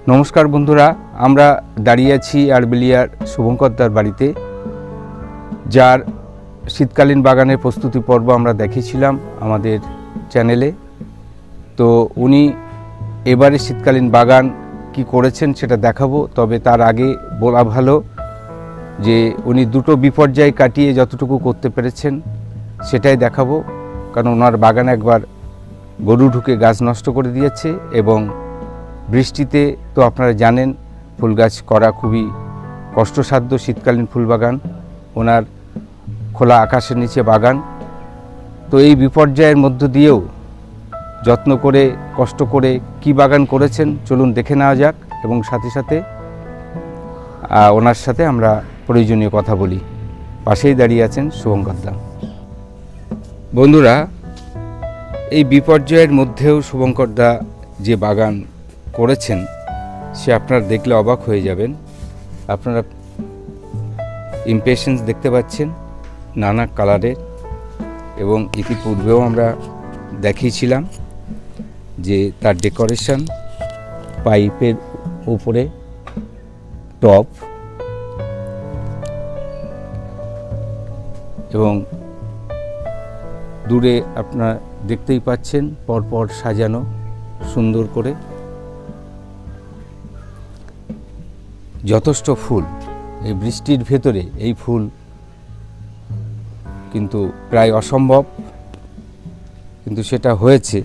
নমস্কার বন্ধুরা, আমরা দাঁড়িয়ে আছি আরবেলিয়ার শুভঙ্কর দার বাড়িতে, যার শীতকালীন বাগানের প্রস্তুতি পর্ব আমরা দেখিয়েছিলাম আমাদের চ্যানেলে। তো উনি এবারে শীতকালীন বাগান কি করেছেন সেটা দেখাবো। তবে তার আগে বলা ভালো যে উনি দুটো বিপর্যয় কাটিয়ে যতটুকু করতে পেরেছেন সেটাই দেখাবো, কারণ ওনার বাগানে একবার গরু ঢুকে গাছ নষ্ট করে দিয়েছে এবং বৃষ্টিতে তো আপনারা জানেন ফুল গাছ করা খুবই কষ্টসাধ্য। শীতকালীন ফুল বাগান, ওনার খোলা আকাশের নিচে বাগান। তো এই বিপর্যয়ের মধ্য দিয়েও যত্ন করে কষ্ট করে কি বাগান করেছেন চলুন দেখে নেওয়া যাক, এবং সাথে সাথে ওনার সাথে আমরা প্রয়োজনীয় কথা বলি। পাশেই দাঁড়িয়ে আছেন শুভঙ্কর দা। বন্ধুরা, এই বিপর্যয়ের মধ্যেও শুভঙ্কর দা যে বাগান করেছেন সে আপনারা দেখলে অবাক হয়ে যাবেন। আপনারা ইমপ্রেশনস দেখতে পাচ্ছেন নানা কালারের, এবং ইতিপূর্বেও আমরা দেখিয়েছিলাম যে তার ডেকোরেশন, পাইপের উপরে টপ এবং দূরে আপনারা দেখতেই পাচ্ছেন পরপর সাজানো সুন্দর করে যথেষ্ট ফুল। এই বৃষ্টির ভেতরে এই ফুল কিন্তু প্রায় অসম্ভব, কিন্তু সেটা হয়েছে।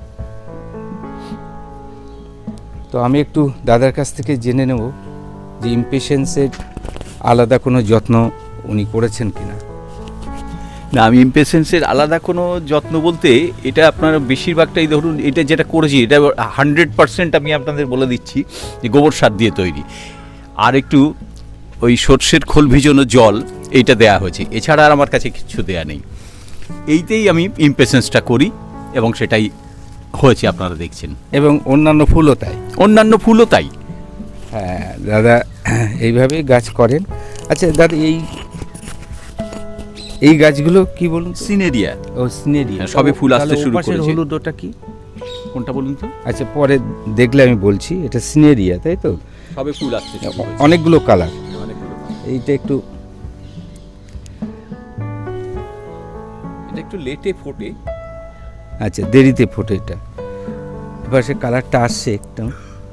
তো আমি একটু দাদার কাছ থেকে জেনে নেব যে ইমপেশেন্সের আলাদা কোনো যত্ন উনি করেছেন কিনা। না, আমি ইমপেশেন্সের আলাদা কোনো যত্ন বলতে এটা আপনার বেশিরভাগটাই ধরুন, এটা যেটা করেছি এটা 100% আমি আপনাদের বলে দিচ্ছি যে গোবর সার দিয়ে তৈরি, আর একটু ওই সর্ষের খোল ভিজানো জল এইটা দেয়া হয়েছে, এছাড়া আর আমার কাছে কিছু দেয়া নেই। এইতেই আমি ইমপেশেন্সটা করি এবং সেটাই হয়েছে আপনারা দেখছেন। এবং অন্যান্য ফুলও তাই। অন্যান্য ফুলও তাই। হ্যাঁ দাদা, এইভাবেই গাছ করেন। আচ্ছা দাদা, এই গাছগুলো কি বলুন? সিনেরিয়া। ও সিনেরিয়া, সবে ফুল আসতে শুরু করেছে। হলুদ ওটা কি, কোনটা বলুন তো? আচ্ছা পরে দেখলে আমি বলছি। এটা সিনেরিয়া, তাই তো? সবে ফুল আসছে, অনেকগুলো কালার। এইটা একটু এটা একটু লেটে ফোটে। আচ্ছা, দেরিতে ফোটে এটা। এবার সে কালারটা আসছে একটু।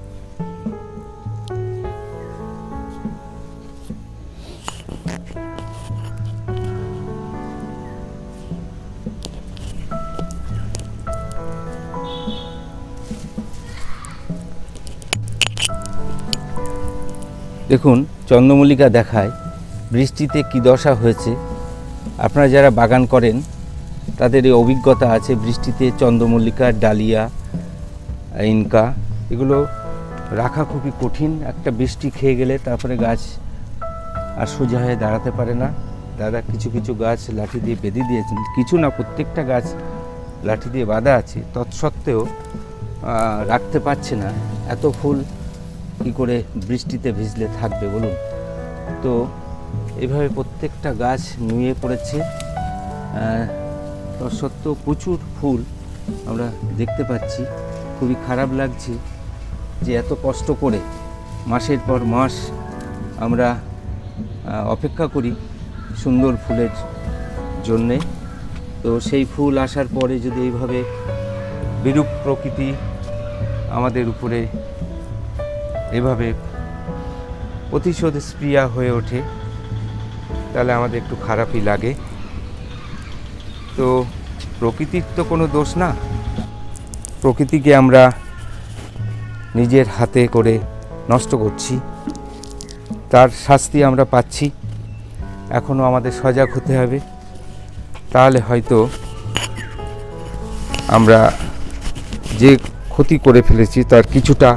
দেখুন চন্দ্রমল্লিকা দেখায় বৃষ্টিতে কি দশা হয়েছে। আপনারা যারা বাগান করেন তাদের এই অভিজ্ঞতা আছে। বৃষ্টিতে চন্দ্রমল্লিকা, ডালিয়া, ইনকা এগুলো রাখা খুবই কঠিন। একটা বৃষ্টি খেয়ে গেলে তারপরে গাছ আর সোজা হয়ে দাঁড়াতে পারে না। দাদা কিছু কিছু গাছ লাঠি দিয়ে বেঁধে দিয়েছেন, কিছু না প্রত্যেকটা গাছ লাঠি দিয়ে বাঁধা আছে, তৎসত্ত্বেও রাখতে পারছে না। এত ফুল কি করে বৃষ্টিতে ভিজলে থাকবে বলুন? তো এভাবে প্রত্যেকটা গাছ নুয়ে পড়েছে। তৎসত্ত্বেও প্রচুর ফুল আমরা দেখতে পাচ্ছি। খুবই খারাপ লাগছে যে এত কষ্ট করে মাসের পর মাস আমরা অপেক্ষা করি সুন্দর ফুলের জন্যে। তো সেই ফুল আসার পরে যদি এইভাবে বিরূপ প্রকৃতি আমাদের উপরে এভাবে প্রতিশোধ স্প্রিয়া হয়ে ওঠে, তাহলে আমাদের একটু খারাপই লাগে। তো প্রকৃতির তো কোনো দোষ না, প্রকৃতিকে আমরা নিজের হাতে করে নষ্ট করছি, তার শাস্তি আমরা পাচ্ছি। এখনও আমাদের সজাগ হতে হবে, তাহলে হয়তো আমরা যে ক্ষতি করে ফেলেছি তার কিছুটা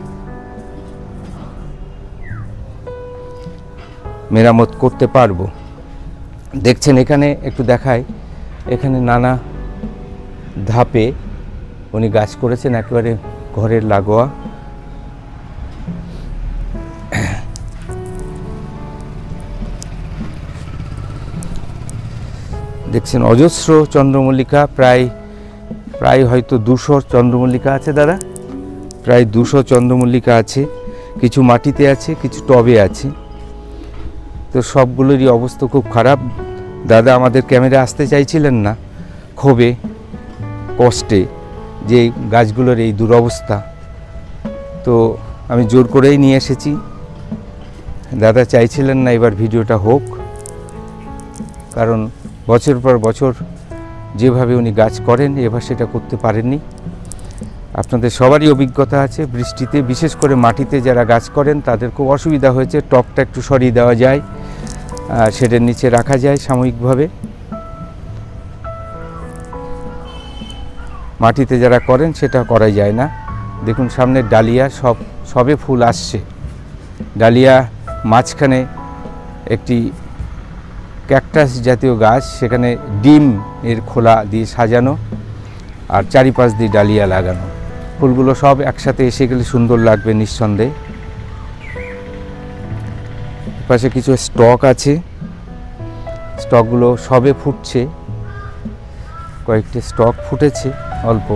মেরামত করতে পারবো। দেখছেন এখানে একটু দেখায়, এখানে নানা ধাপে উনি গাছ করেছেন একেবারে ঘরের লাগোয়া। দেখছেন অজস্র চন্দ্রমল্লিকা, প্রায় হয়তো 200 চন্দ্রমল্লিকা আছে দাদা, প্রায় 200 চন্দ্রমল্লিকা আছে। কিছু মাটিতে আছে, কিছু টবে আছে। তো সবগুলোরই অবস্থা খুব খারাপ। দাদা আমাদের ক্যামেরা আসতে চাইছিলেন না, ক্ষোভে কষ্টে যে গাছগুলোর এই দুরবস্থা। তো আমি জোর করেই নিয়ে এসেছি। দাদা চাইছিলেন না এবার ভিডিওটা হোক, কারণ বছর পর বছর যেভাবে উনি গাছ করেন এবার সেটা করতে পারেননি। আপনাদের সবারই অভিজ্ঞতা আছে, বৃষ্টিতে বিশেষ করে মাটিতে যারা গাছ করেন তাদের খুব অসুবিধা হয়েছে। টবটা একটু সরিয়ে দেওয়া যায়, শেডের নিচে রাখা যায় সাময়িকভাবে। মাটিতে যারা করেন সেটা করা যায় না। দেখুন সামনে ডালিয়া সবে ফুল আসছে। ডালিয়া মাঝখানে একটি ক্যাকটাস জাতীয় গাছ, সেখানে ডিম এর খোলা দিয়ে সাজানো, আর চারিপাশ দিয়ে ডালিয়া লাগানো। ফুলগুলো সব একসাথে এসে গেলে সুন্দর লাগবে নিঃসন্দেহে। পাশে কিছু স্টক আছে, স্টকগুলো সবে ফুটছে, কয়েকটি স্টক ফুটেছে অল্প।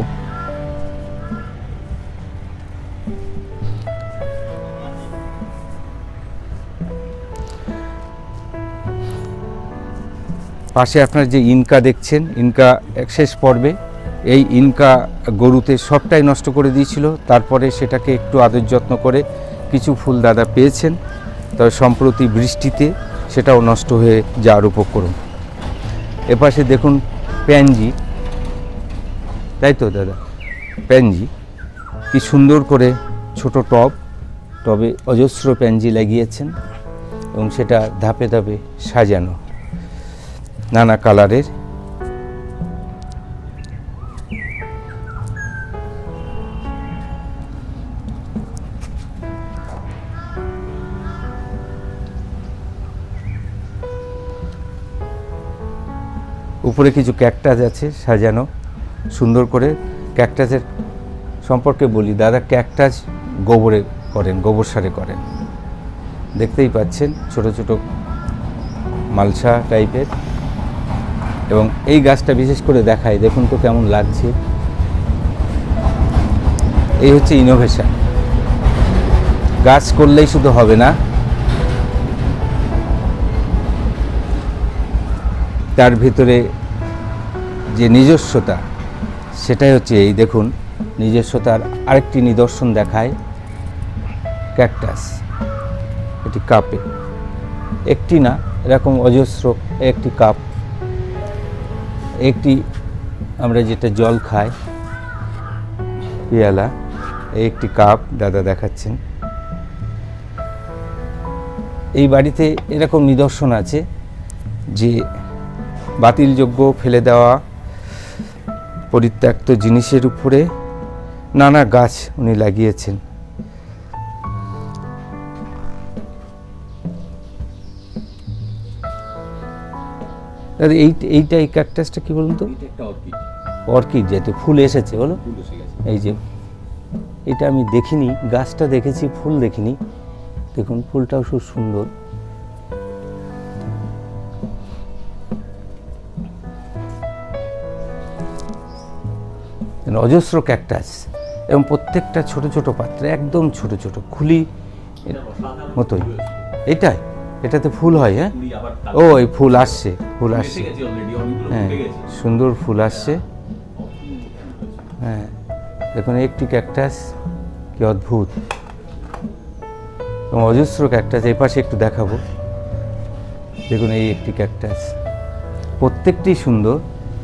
পাশে আপনার যে ইনকা দেখছেন, ইনকা শেষ পর্বে এই ইনকা গরুতে সবটাই নষ্ট করে দিয়েছিল। তারপরে সেটাকে একটু আদর যত্ন করে কিছু ফুল দাদা পেয়েছেন, তবে সম্প্রতি বৃষ্টিতে সেটাও নষ্ট হয়ে যাওয়ার উপক্রম। এপাশে দেখুন প্যানজি, তাই তো দাদা? প্যানজি কি সুন্দর করে ছোট টবে অজস্র প্যানজি লাগিয়েছেন এবং সেটা ধাপে ধাপে সাজানো নানা কালারের। উপরে কিছু ক্যাকটাস আছে সাজানো সুন্দর করে। ক্যাকটাসের সম্পর্কে বলি, দাদা ক্যাকটাস গোবরে করেন, গোবর সারে করেন। দেখতেই পাচ্ছেন ছোট ছোট মালসা টাইপের। এবং এই গাছটা বিশেষ করে দেখায়, দেখুন তো কেমন লাগছে। এই হচ্ছে ইনোভেশন। গাছ করলেই শুধু হবে না, তার ভিতরে যে নিজস্বতা, সেটাই হচ্ছে এই দেখুন নিজস্বতার আরেকটি নিদর্শন দেখায় ক্যাকটাস। এটি কাপে, একটি না, এরকম অজস্র একটি কাপ। একটি আমরা যেটা জল খাই পেয়ালা, এই একটি কাপ দাদা দেখাচ্ছেন। এই বাড়িতে এরকম নিদর্শন আছে যে বাতিলযোগ্য ফেলে দেওয়া পরিত্যক্ত জিনিসের উপরে নানা গাছ উনি লাগিয়েছেন। দাদা এইটা এই ক্যাকটাসটা কি বলুন তো? অর্কিড জাতীয় ফুল এসেছে বলো। এই যে এটা আমি দেখিনি, গাছটা দেখেছি, ফুল দেখিনি। দেখুন ফুলটাও খুব সুন্দর। অজস্র ক্যাকটাস এবং প্রত্যেকটা ছোট ছোট পাত্রে, একদম ছোট ছোট খুলি মতোই। এটাতে ফুল হয়। হ্যাঁ, ও এই ফুল আসছে, হ্যাঁ সুন্দর ফুল আসছে। হ্যাঁ দেখুন একটি ক্যাকটাস, কি অদ্ভুত। এবং অজস্র ক্যাকটাস এই পাশে একটু দেখাবো। দেখুন এই একটি ক্যাকটাস, প্রত্যেকটি সুন্দর।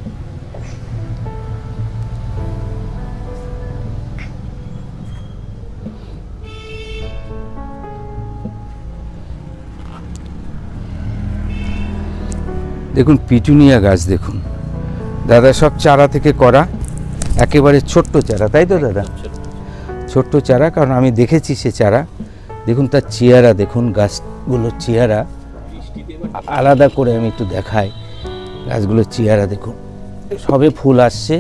দেখুন পিটুনিয়া গাছ, দেখুন দাদা সব চারা থেকে করা, একেবারে ছোট্ট চারা, তাই তো দাদা? ছোট্ট চারা, কারণ আমি দেখেছি সে চারা। দেখুন তার চেহারা, দেখুন গাছগুলোর চেহারা আলাদা করে আমি একটু দেখাই। গাছগুলোর চেহারা দেখুন, সবে ফুল আসছে।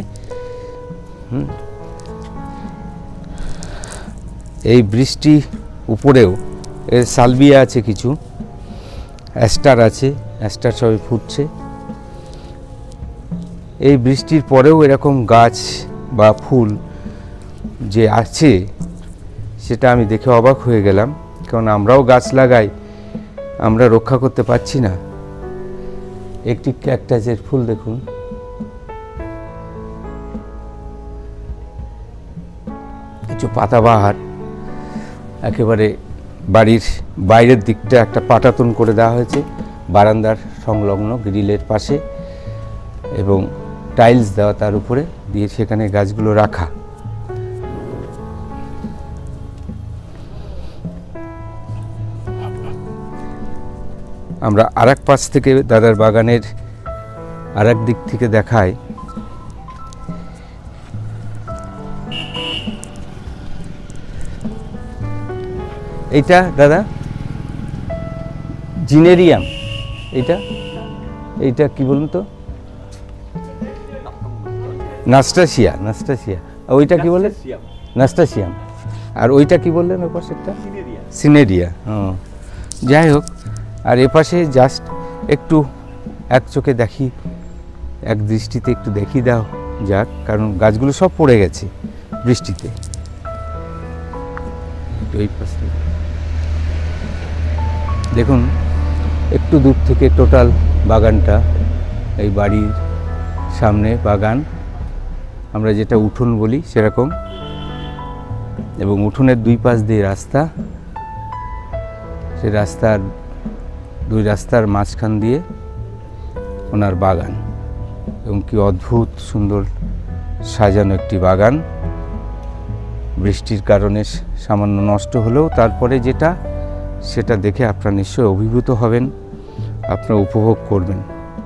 এই বৃষ্টি উপরেও এর সালবিয়া আছে, কিছু অ্যাস্টার আছে, অ্যাস্টার সবে ফুটছে। এই বৃষ্টির পরেও এরকম গাছ বা ফুল যে আছে সেটা আমি দেখে অবাক হয়ে গেলাম, কারণ আমরাও গাছ লাগাই, আমরা রক্ষা করতে পারছি না। একটি ক্যাকটাসের ফুল দেখুন, কিছু পাতাবাহার, একেবারে বাড়ির বাইরের দিকটা একটা পাটাতন করে দেওয়া হয়েছে বারান্দার সংলগ্ন গ্রিলের পাশে, এবং টাইলস দেওয়া তার উপরে দিয়ে সেখানে গাছগুলো রাখা। আমরা আরেক পাশ থেকে দাদার বাগানের আরেক দিক থেকে দেখাই। এইটা দাদা জিনেরিয়াম, এইটা কি বলুন তো? নাস্টাসিয়া। ওইটা কি বললেন? নাস্টাসিয়াম। আর ওইটা কি বললেন ওই পাশেরটা? সিনেরিয়া। যাই হোক, আর এপাশে জাস্ট একটু এক চোখে দেখি, এক দৃষ্টিতে একটু দেখিয়ে দাও যাক, কারণ গাছগুলো সব পড়ে গেছে বৃষ্টিতে। এই পাশে দেখুন, একটু দূর থেকে টোটাল বাগানটা, এই বাড়ির সামনে বাগান, আমরা যেটা উঠোন বলি সেরকম, এবং উঠোনের দুই পাশ দিয়ে রাস্তা, সেই দুই রাস্তার মাঝখান দিয়ে ওনার বাগান, এবং কি অদ্ভুত সুন্দর সাজানো একটি বাগান। বৃষ্টির কারণে সামান্য নষ্ট হলেও তারপরে সেটা দেখে আপনারা নিশ্চয়ই অভিভূত হবেন, আপনারা উপভোগ করবেন।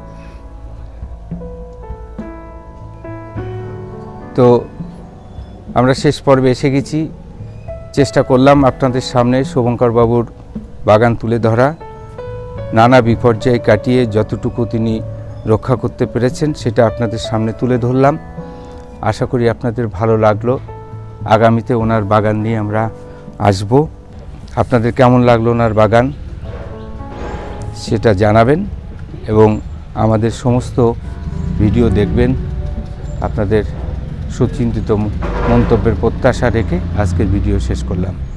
তো আমরা শেষ পর্বে এসে গেছি। চেষ্টা করলাম আপনাদের সামনে শুভঙ্কর বাবুর বাগান তুলে ধরা, নানা বিপর্যয় কাটিয়ে যতটুকু তিনি রক্ষা করতে পেরেছেন সেটা আপনাদের সামনে তুলে ধরলাম। আশা করি আপনাদের ভালো লাগলো। আগামীতে ওনার বাগান নিয়ে আমরা আসব। আপনাদের কেমন লাগলো ওনার বাগান সেটা জানাবেন, এবং আমাদের সমস্ত ভিডিও দেখবেন। আপনাদের সুচিন্তিত মন্তব্যের প্রত্যাশা রেখে আজকের ভিডিও শেষ করলাম।